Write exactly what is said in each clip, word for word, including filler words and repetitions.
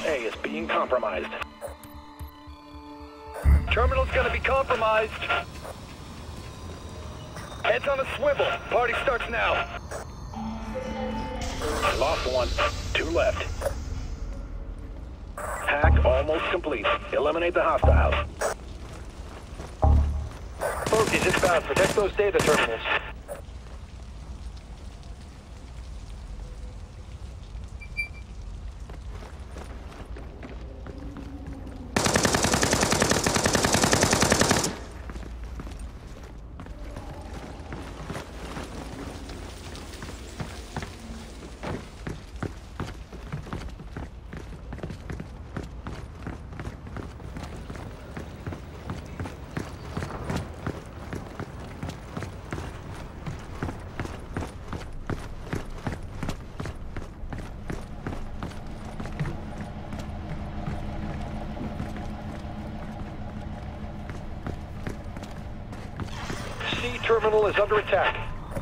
A is being compromised. Terminal's gonna be compromised. Heads on a swivel. Party starts now. Lost one. Two left. Hack almost complete. Eliminate the hostiles. Bogey's inbound. Protect those data terminals. C terminal is under attack.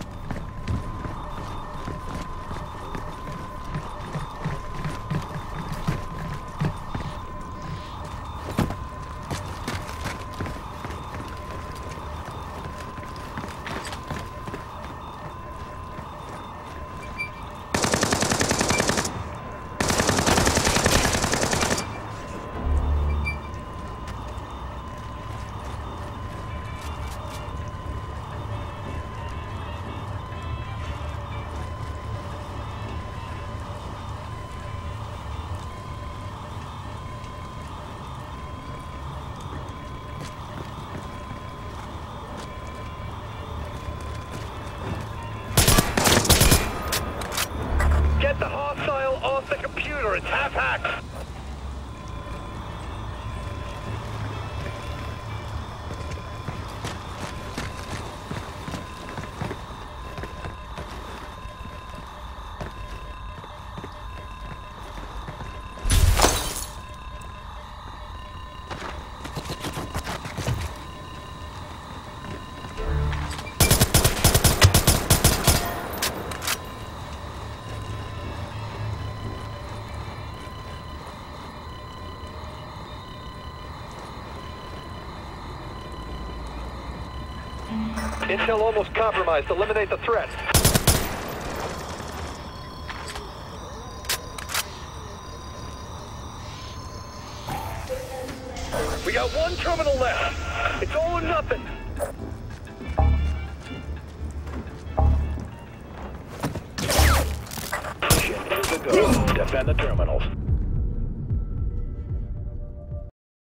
Get the hostile off the computer. It's half hacked. Intel almost compromised. Eliminate the threat. We got one terminal left. It's all or nothing. Mission is a go. Defend the terminals.